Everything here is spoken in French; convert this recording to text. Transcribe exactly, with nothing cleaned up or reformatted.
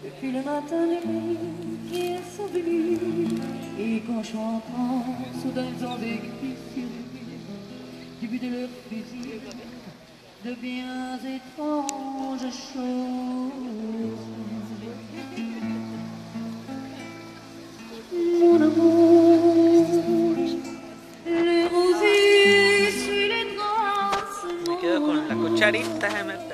Depuis le matin de nuit qui est venus, et quand je entends soudain ils ont des cris sur du but de leur fusil, de bien étranges choses. Mon amour, les rosiers suivent les traces. Me quedo con la cucharita, me